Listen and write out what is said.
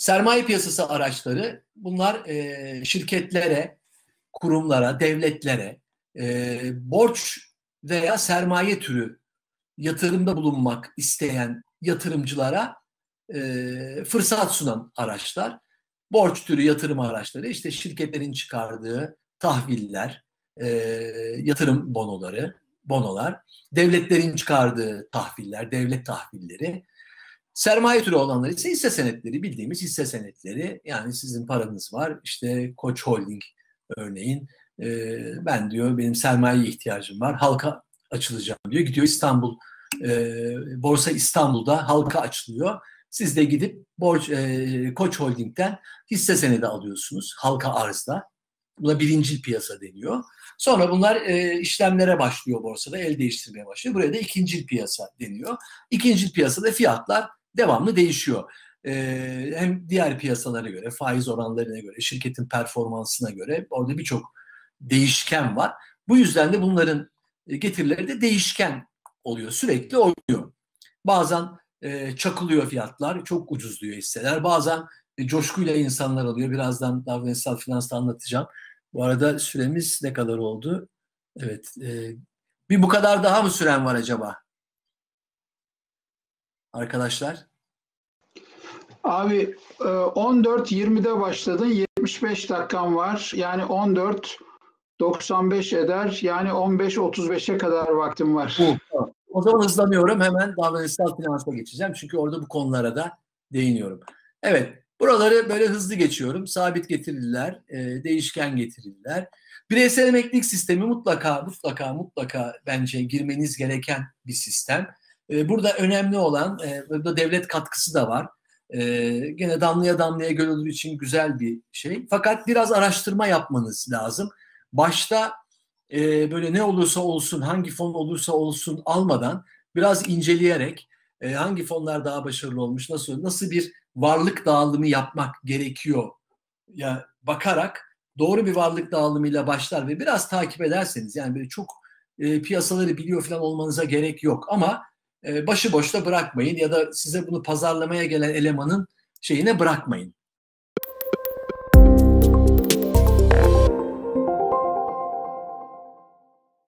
Sermaye piyasası araçları bunlar şirketlere, kurumlara, devletlere borç veya sermaye türü yatırımda bulunmak isteyen yatırımcılara fırsat sunan araçlar. Borç türü yatırım araçları işte şirketlerin çıkardığı tahviller, e, yatırım bonolar, devletlerin çıkardığı tahviller, devlet tahvilleri. Sermaye türü olanlar ise hisse senetleri, bildiğimiz hisse senetleri. Yani sizin paranız var, işte Koç Holding örneğin, ben diyor benim sermayeye ihtiyacım var, halka açılacağım diyor. Gidiyor İstanbul, Borsa İstanbul'da halka açılıyor. Siz de gidip Koç Holding'den hisse senedi alıyorsunuz halka arzda. Buna birincil piyasa deniyor. Sonra bunlar işlemlere başlıyor borsada, el değiştirmeye başlıyor. Buraya da ikincil piyasa deniyor. İkincil piyasada fiyatlar devamlı değişiyor. Hem diğer piyasalara göre, faiz oranlarına göre, şirketin performansına göre orada birçok değişken var. Bu yüzden de bunların getirileri de değişken oluyor, sürekli oynuyor. Bazen çakılıyor fiyatlar, çok ucuzluyor hisseler. Bazen coşkuyla insanlar alıyor. Birazdan davranışsal finansta anlatacağım. Bu arada süremiz ne kadar oldu? Evet. Bir bu kadar daha mı süren var acaba? Arkadaşlar. Abi 14.20'de başladın. 75 dakikan var. Yani 14.95 eder. Yani 15.35'e kadar vaktim var. O zaman hızlanıyorum. Hemen davranışsal finansa geçeceğim. Çünkü orada bu konulara da değiniyorum. Evet. Buraları böyle hızlı geçiyorum. Sabit getirililer, değişken getirililer. Bireysel emeklilik sistemi mutlaka bence girmeniz gereken bir sistem. Burada önemli olan, burada devlet katkısı da var. Gene damlaya damlaya göl olur için güzel bir şey. Fakat biraz araştırma yapmanız lazım. Başta böyle ne olursa olsun, hangi fon olursa olsun almadan biraz inceleyerek hangi fonlar daha başarılı olmuş, nasıl bir varlık dağılımı yapmak gerekiyor ya bakarak doğru bir varlık dağılımıyla başlar ve biraz takip ederseniz, yani böyle çok piyasaları biliyor falan olmanıza gerek yok ama başıboş da bırakmayın ya da size bunu pazarlamaya gelen elemanın şeyine bırakmayın.